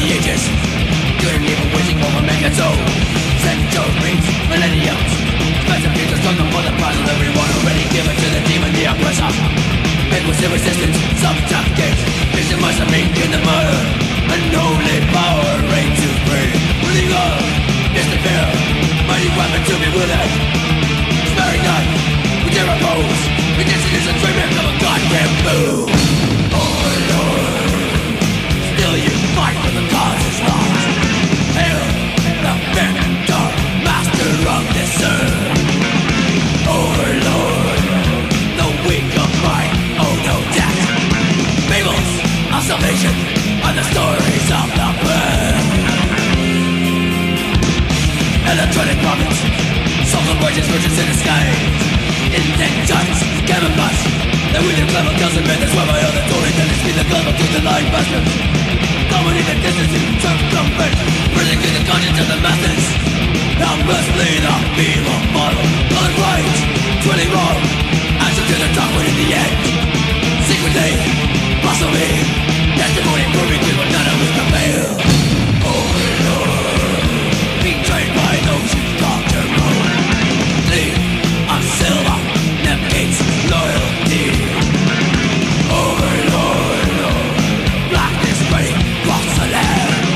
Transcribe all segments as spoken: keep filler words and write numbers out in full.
the ages. Good and evil waging over mankind. Centuries, millenniums, expensive futures come for the price of everyone already given to the demon, the oppressor. Make was resistance, subjugate, victimize the meek in the murder. Unholy power reigns supreme. Breathing up, disappear, mighty weapon to be wielded. Sparing none, we dare oppose. Against it is a dream of a goddamn fool. Oh Lord, still you fight for the cause is lost. Hail the victor, master of this earth. Overlord, the weak of might, oh no death. Fables of salvation are the stories of the birth. Electronic prophets, souls of righteous virgins in the sky. Intentions, camouflage. They with their clever kills and men, that's why my other story that is be the clever to the lying bastards. Dominate the distance in circumference, predicting the conscience of the masses. Helplessly the evil model, blood right, truly wrong. Answer to the dark one in the end. Secretly, blasphemy, testimony proving we will none of us prevail. Oh Lord, betrayed by those who called your own. Leave of silver, navigates loyalty. Overlord, Lord, blackness spreading across the land.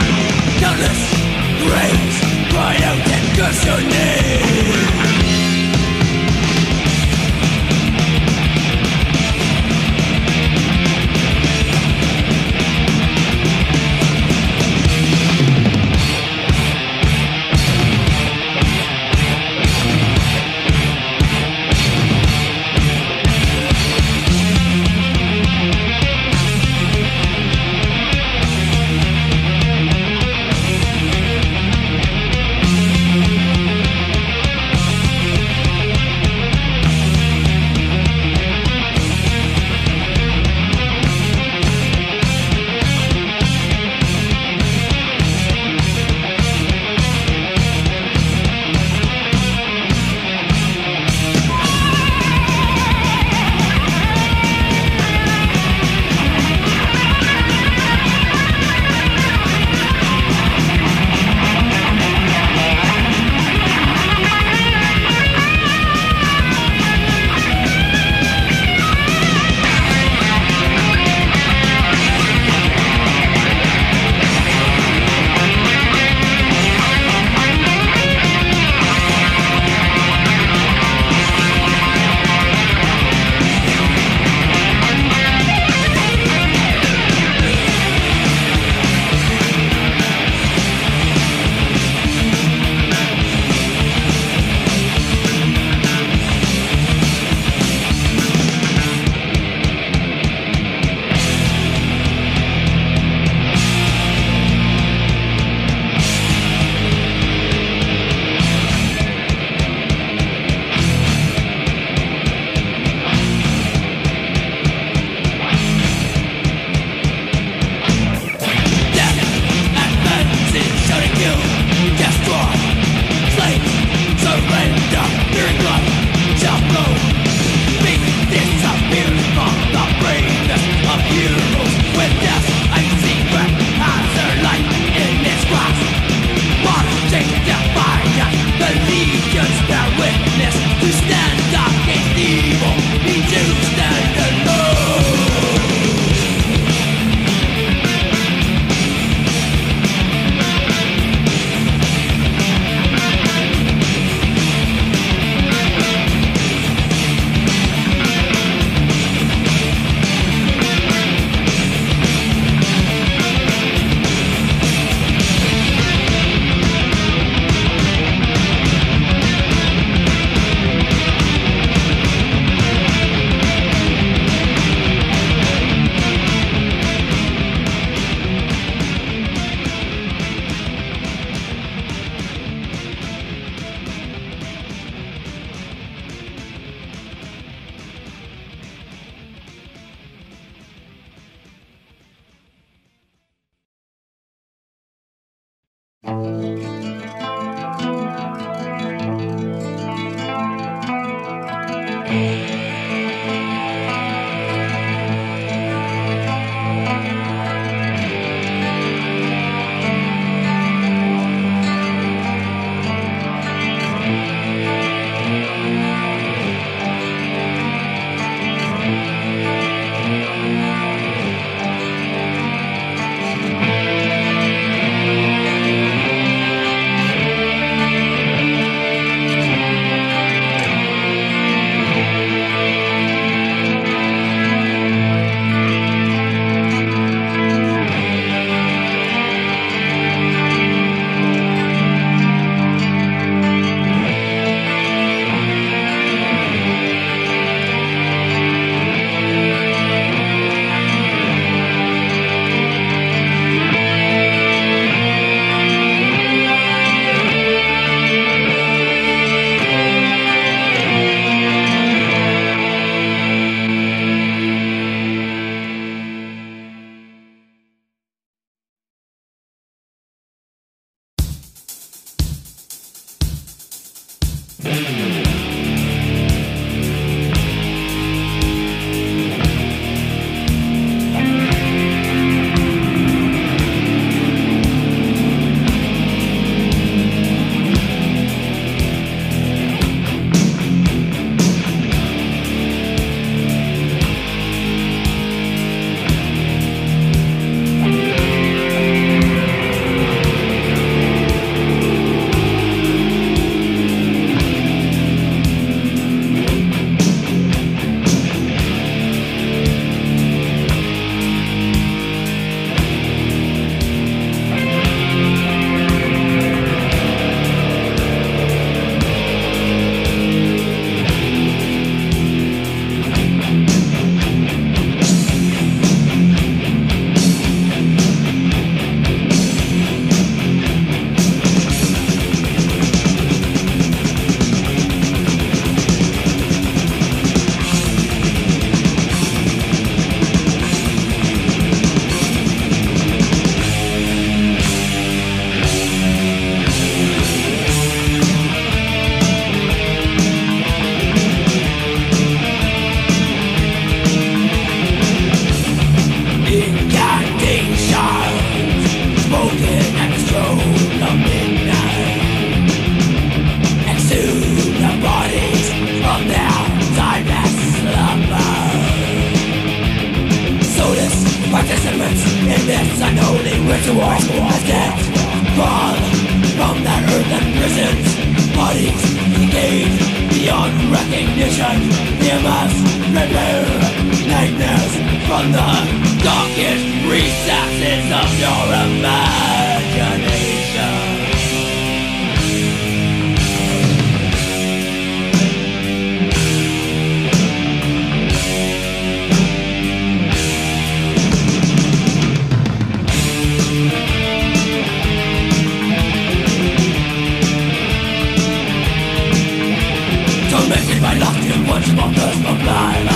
spotless for blood.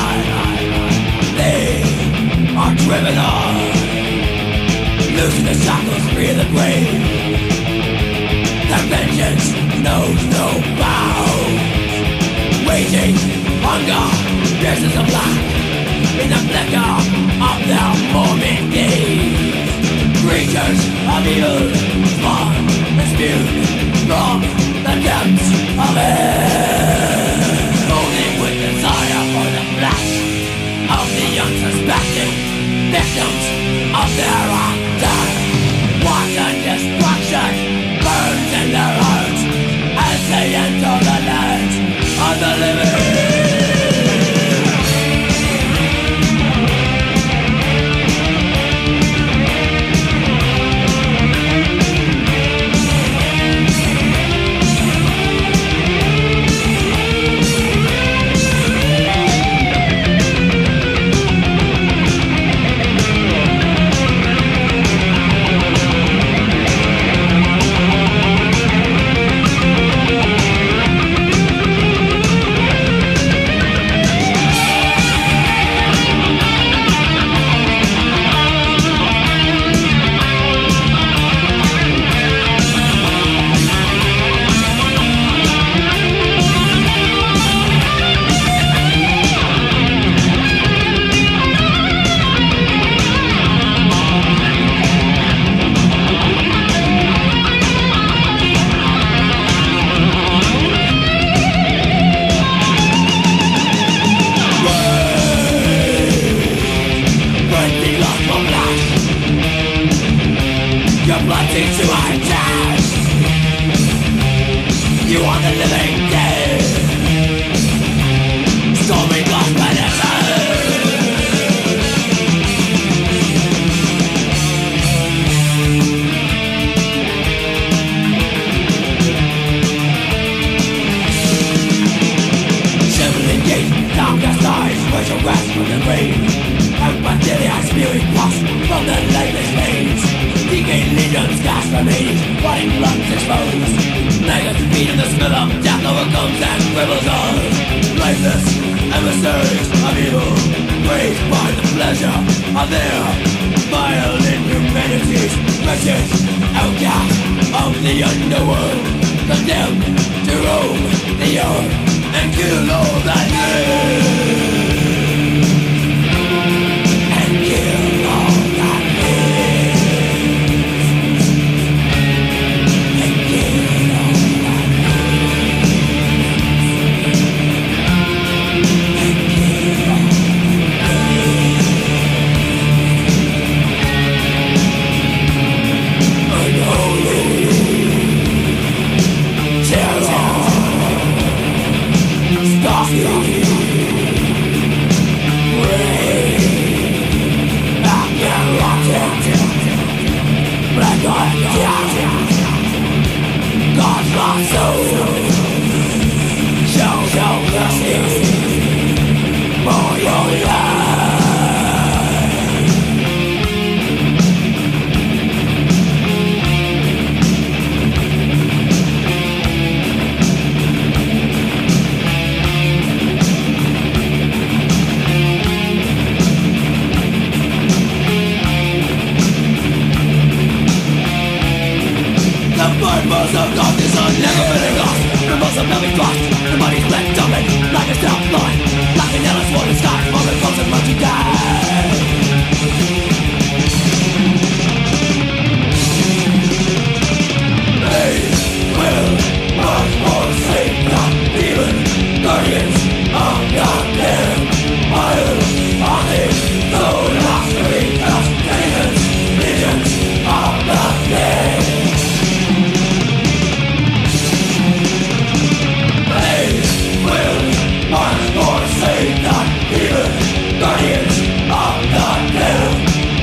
They are driven on, losing the shackles, free of the grave. Their vengeance knows no bounds, waging hunger, pierces the black in the flicker of their morning gaze. Creatures of evil, spawn and spewed from the depths of hell, moaning with desire for the flesh of the unsuspecting victims of their attack. Wanton destruction burns in their hearts as they enter the lands of the living. Guardians of the Dead.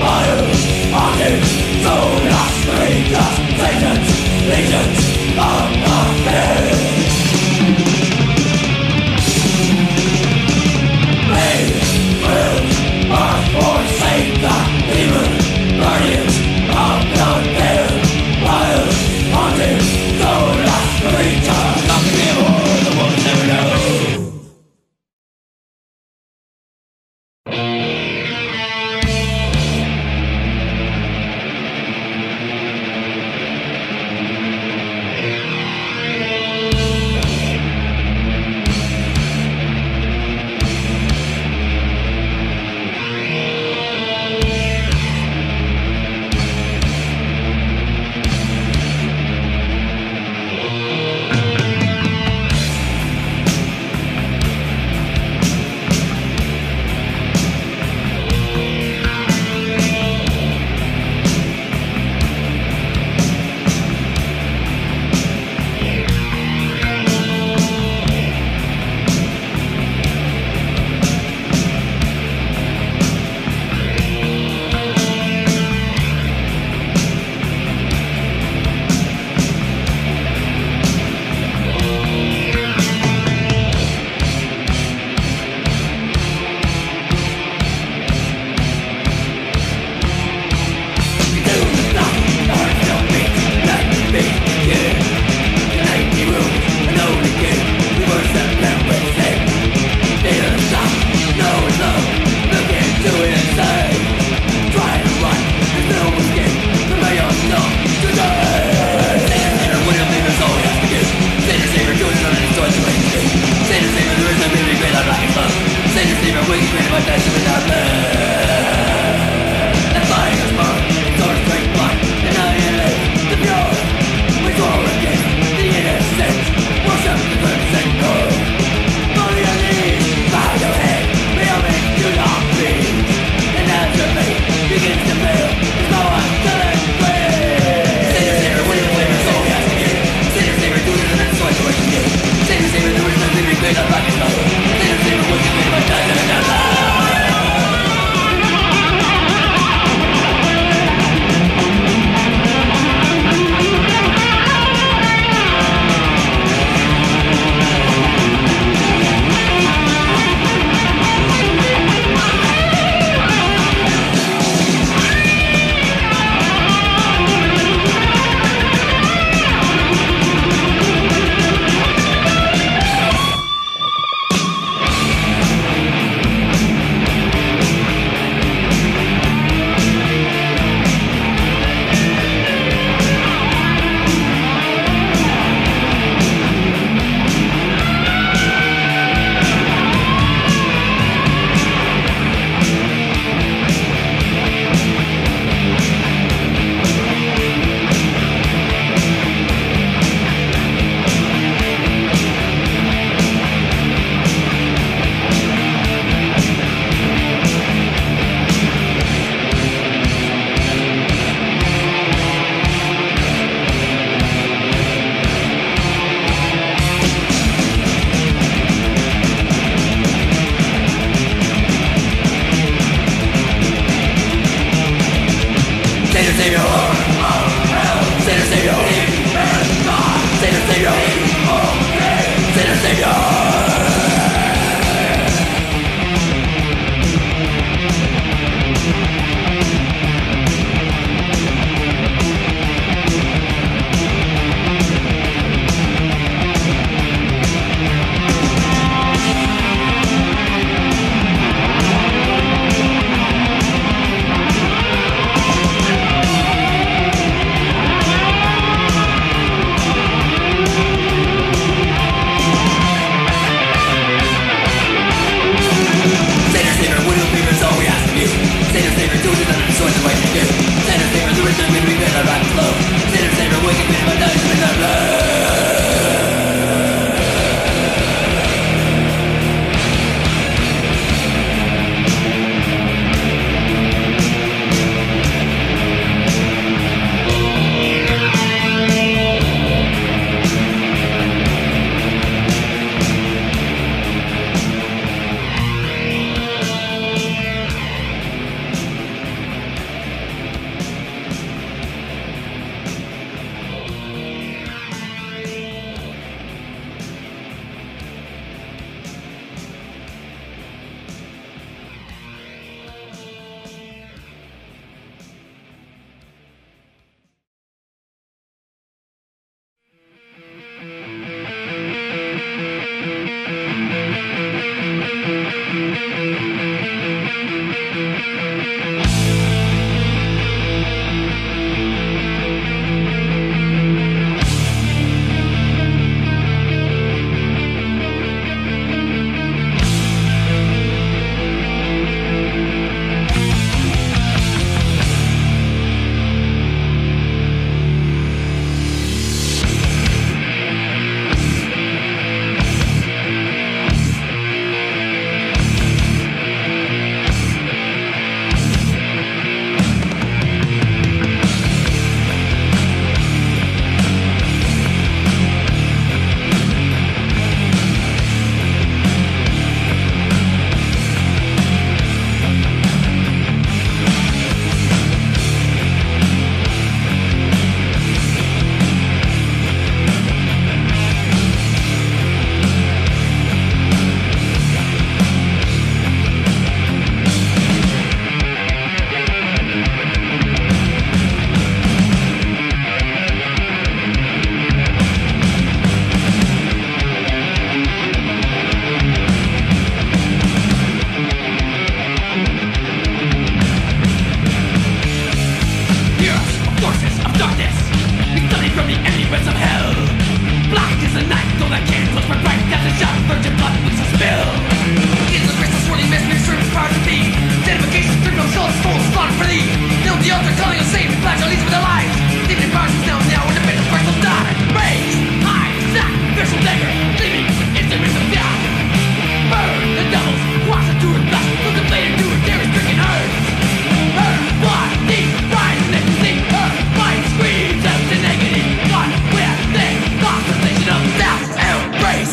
demons of hell. Black is the night, though the candles were bright as the sharp virgin blood was a spill. In the crystal swirling mist, we serve power to be. Identification, stripped of souls, souls, slaughtered for thee. Kneel the altar, calling us safe, we pledge our leads with our lives. Demon powers is now, now, in the midst of first will die. Raise, high, sack, visual dagger, gleaming, instruments of death. Burn the devils, wash into her flesh, look the blade into her dairy stricken earth. Her body, rise, next to see her mind screams out to negative. One with the conversation of self-embrace.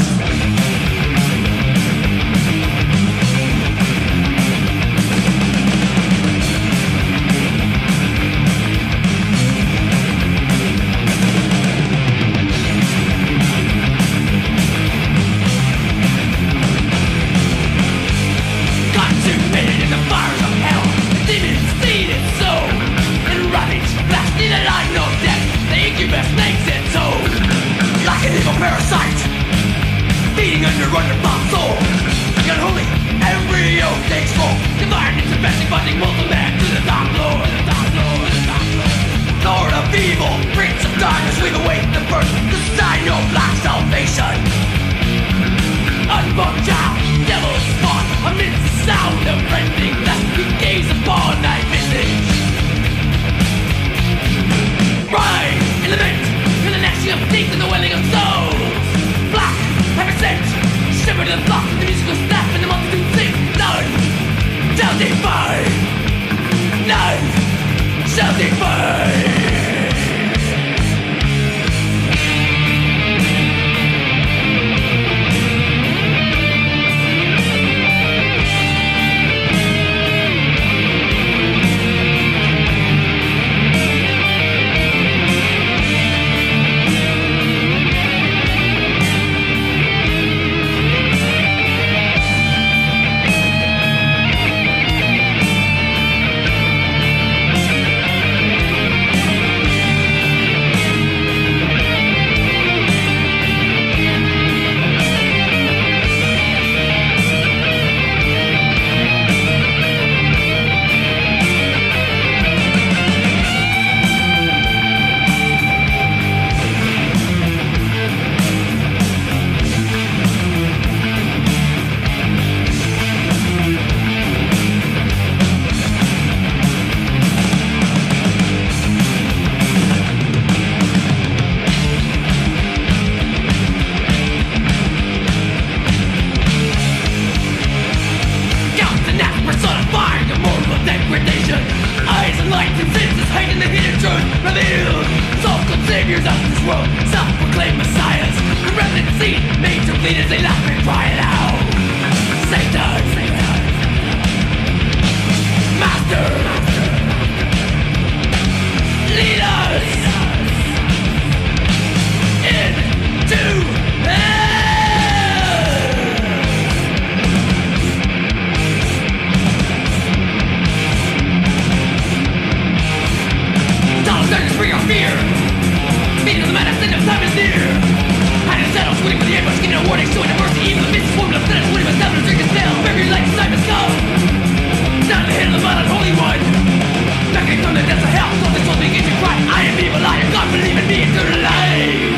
Consumated in the fires of hell, demons feed its soul. And ravage, blast neither life nor death, the incubus makes its own. Like an evil parasite, feeding under underbound soul. The unholy embryo takes form, divine intervention, finding mortal man to the dark lord, the dark lord, the dark lord. Lord of evil, prince of darkness, we await the birth, the sign of black salvation. Unborn child, devil's spawn, amidst the sound of rending dust, we gaze upon thy visage. Rise, element, in the gnashing of teeth and the wailing of souls. Black, heavy scent, shiver to the flock, the musical staff and the multitude sing. None shall defy, none shall defy. Eyes and light and senses hiding the hidden truth revealed. So-called saviors of this world, self-proclaimed messiahs, the remnant seed made to bleed as they laugh and cry aloud. Satan, Satan, Master, lead us into hell. Darkness bring our fear, speed of the madness, end of time is near. Hiding shadows, waiting for the ambush, getting a warning, showing the mercy, evil, the midst, formula, sentence, waiting for seven, drink and spell. Every light, time has come. Down the head of the violent holy one, beckoning from the depths of hell, so the soul begins to cry. I am evil, I am God, believe in me, eternal life.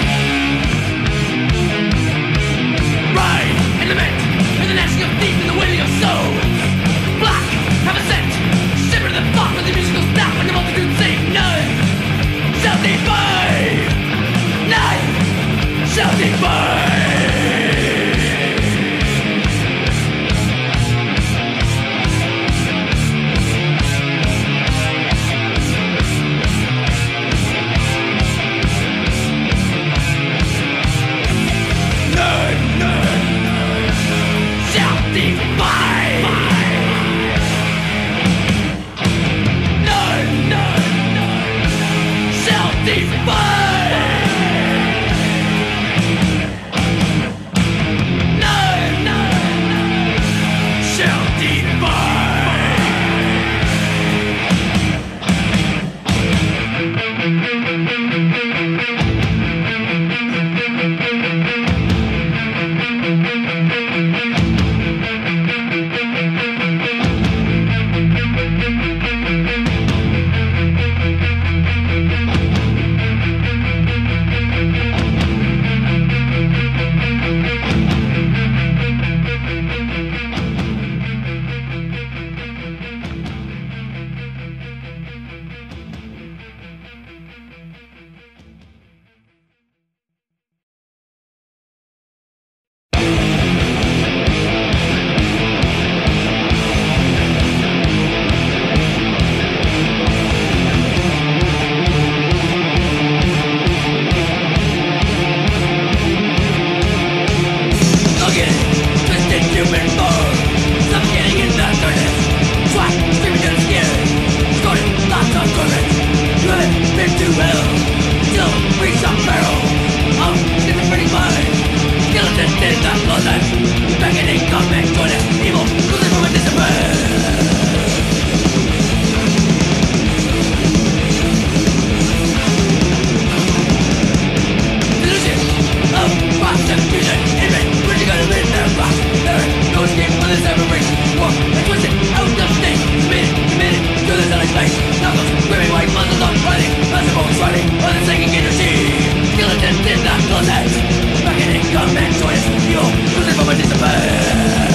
Ride, and lament, and the gnashing of teeth, and the wailing of souls. Black, have a scent, shiver to the flock with the musical staff, and the multitude sing. None shall defy, none shall defy. closet. Beckoning, come and join us. You'll lose it from a disappear.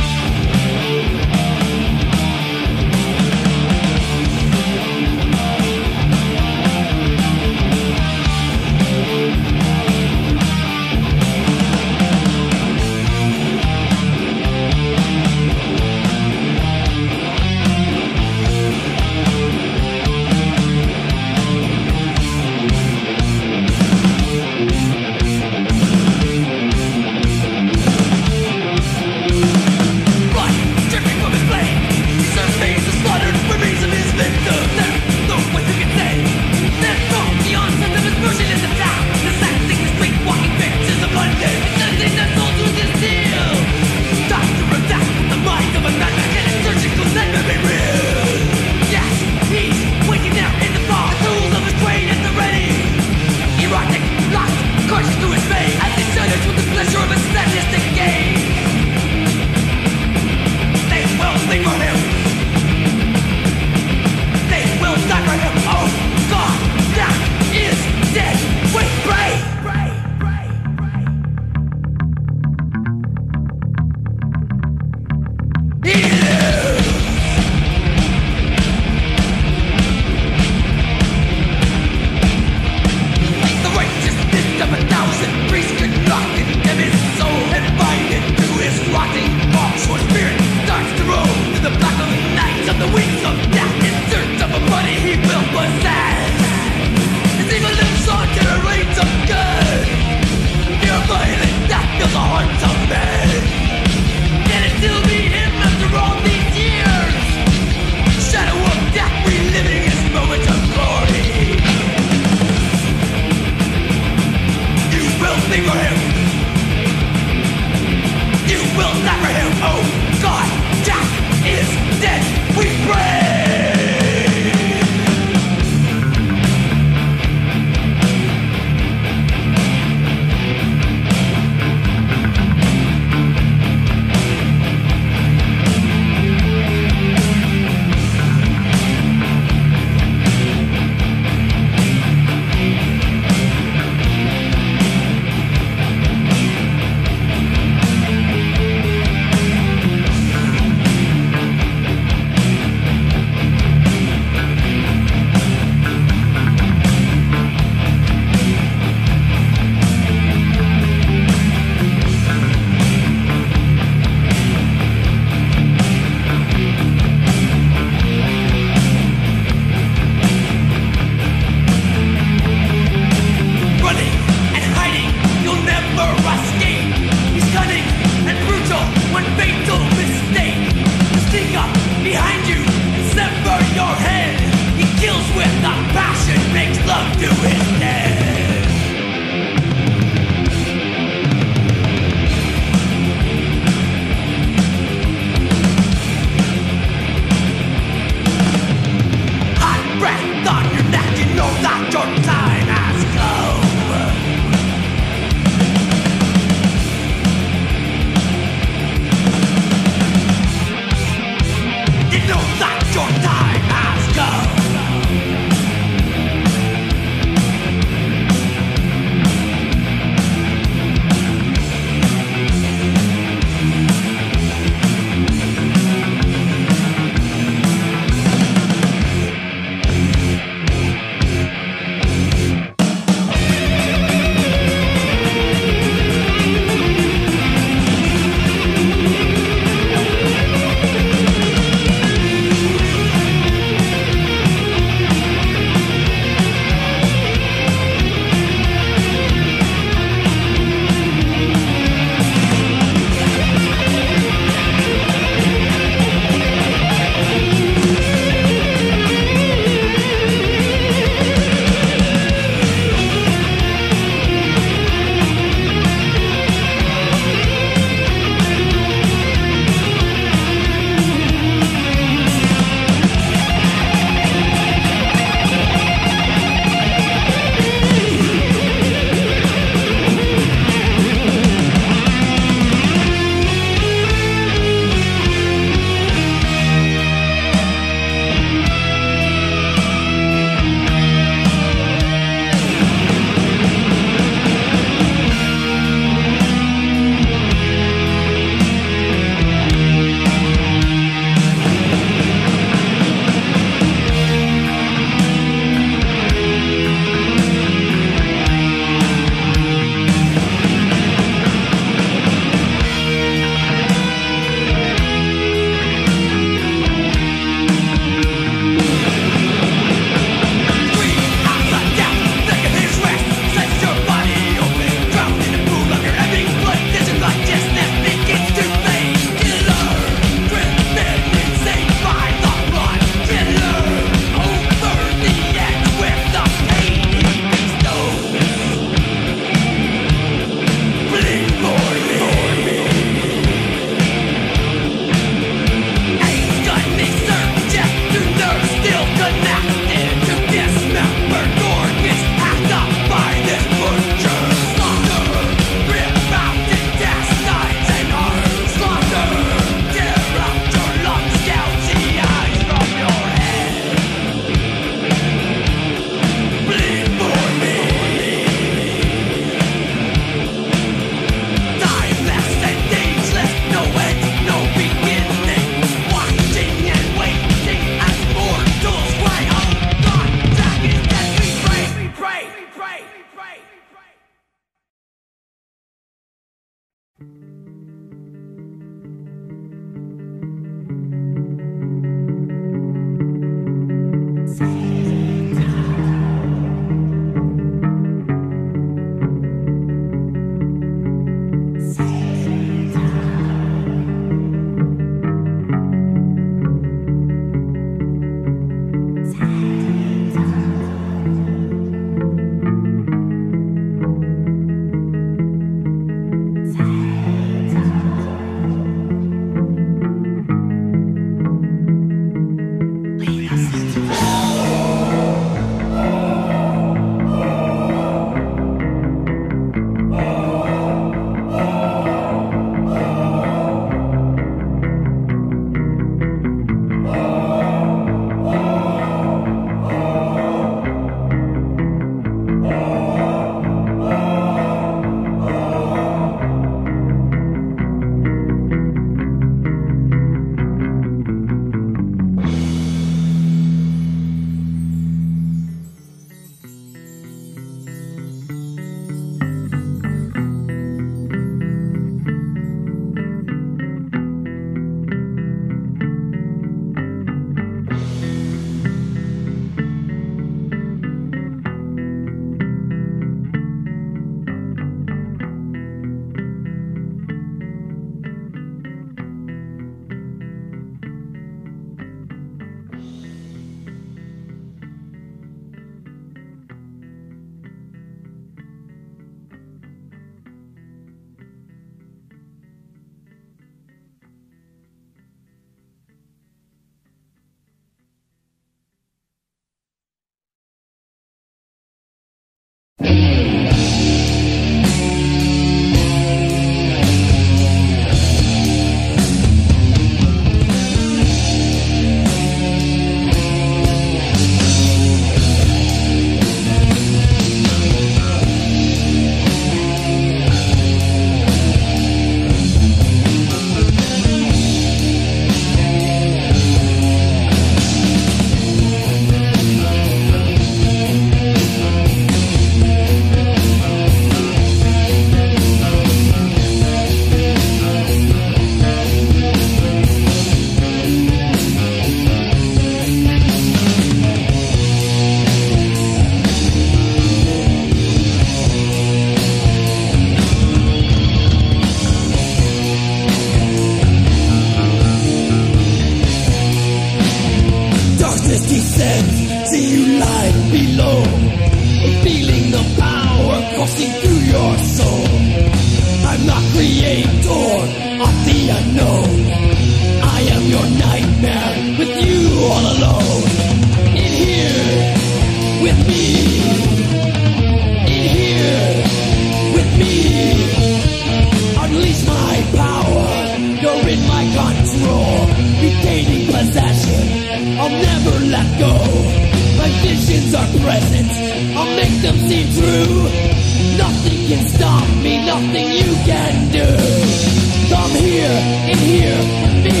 them seem true. Nothing can stop me, nothing you can do. Come here, in here, with me.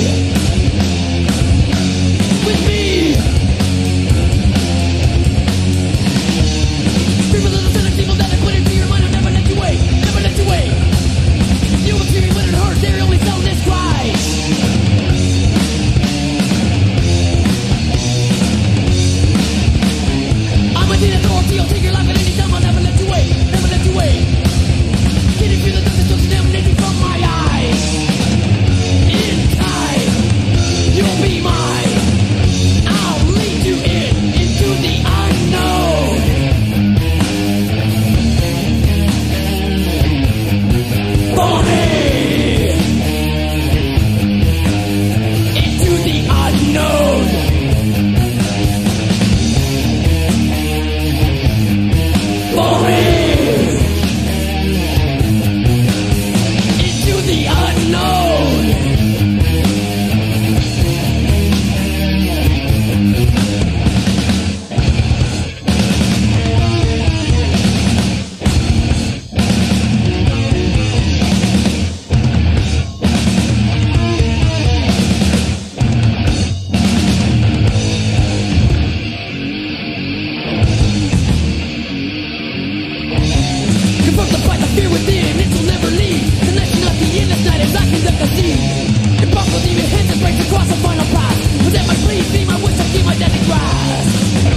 With me. Scream a little son of people that I put into your mind. I'll never let you wait, never let you wait. You will hear me when it hurts, they're only selling this cry. I'm a deed authority, I'll take your life at any time. I'll never let you wait, never let you wait. Can you feel the darkness looks emanating from my eyes? In time, you'll be mine. I'll lead you in, into the unknown. For me. Into the unknown. For me. Into the unknown. Confront the fight, the fear within, it will never leave. The night should not be in this night as I conduct the scene. Impossible to even hit and break across the final path. Present my plea, be my wish, I keep my deadly grasp.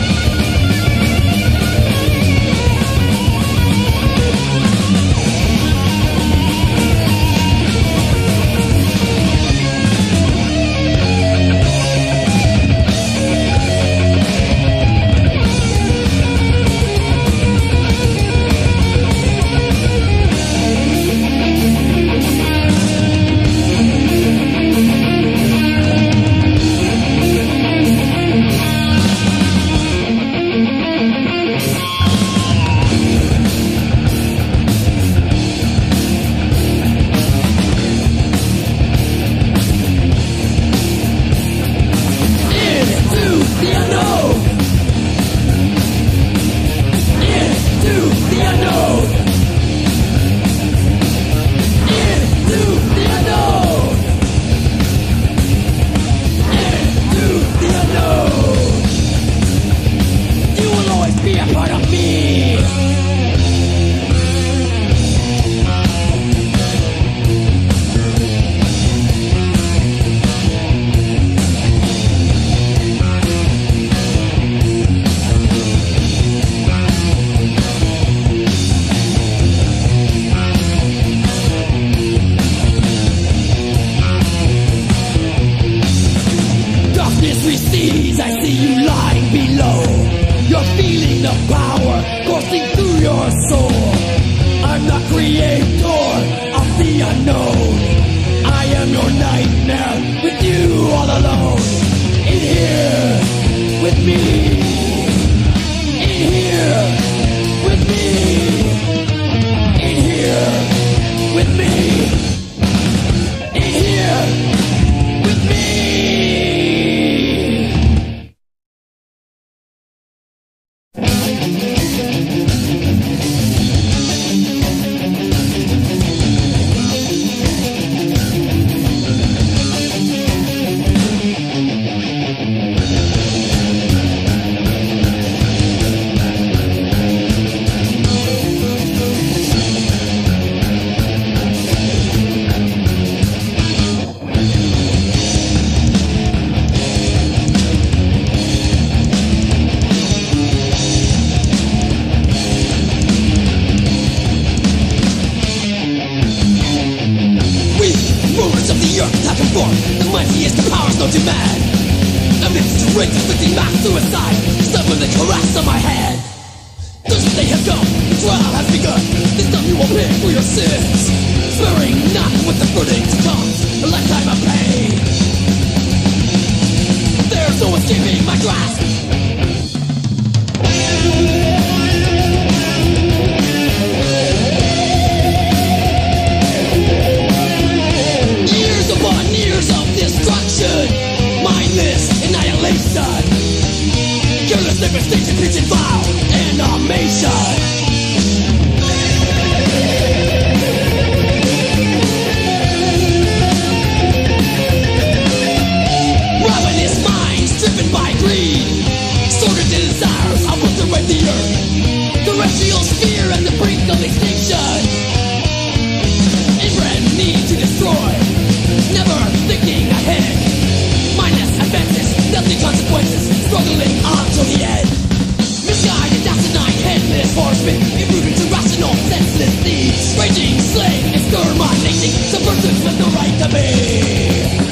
Recedes, I see you lying below. You're feeling the power coursing through your soul. I'm the creator of the unknown. I am your nightmare, with you all alone. In here, with me. In here, with me. In here, with me. In here, with me. The mightiest of powers known to man. Amidst rage inflicting mass suicide, suddenly they collapse on my head. Thus they have come, the trial has begun. This time you will pay for your sins, swearing not with the verdict comes a lifetime of pain. There's no escaping my grasp. Mindless annihilation, careless devastation, preaching vile and amazing. terrestrial sphere at the brink of extinction. Inbred need to destroy, never thinking ahead. Mindless advances, nothing consequences, struggling on till the end. Misguided, asinine, headless horsemen, imprudent, irrational, senseless needs. Raging, slaying, exterminating, subversives with no right to be.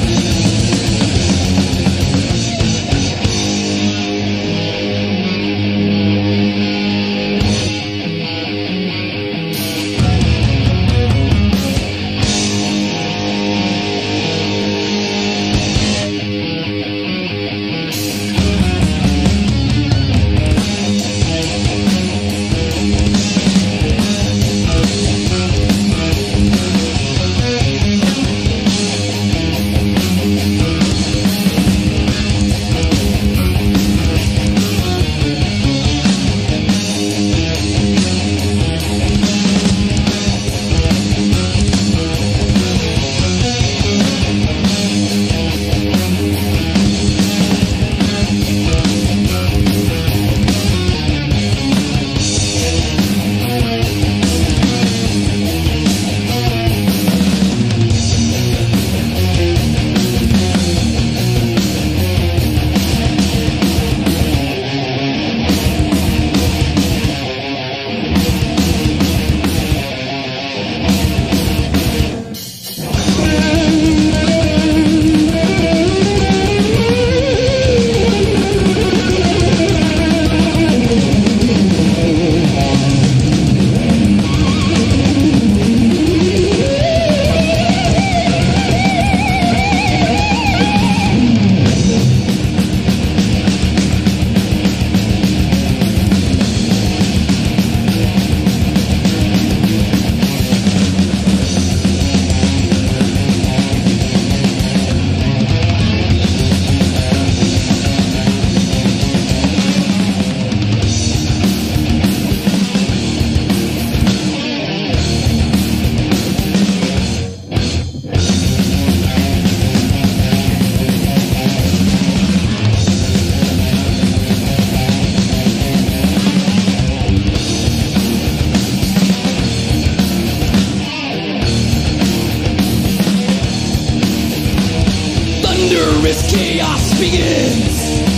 Thunderous chaos begins,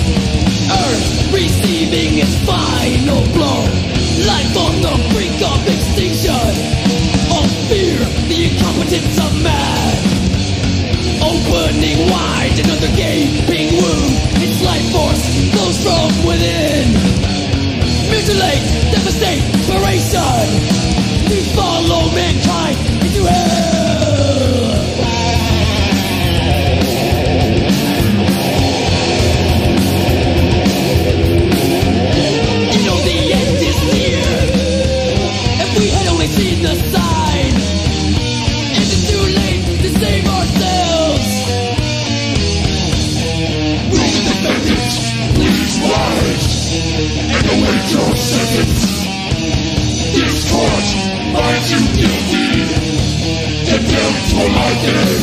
Earth receiving its final blow. Life on the brink of extinction. All fear the incompetence of man, opening wide another gaping wound. Its life force flows from within. Mutilate, devastate, separation, to follow mankind into hell. Seen the sign, and it's too late to save ourselves. Will the defendants please rise and await your sentence? This court finds you guilty, condemned for life.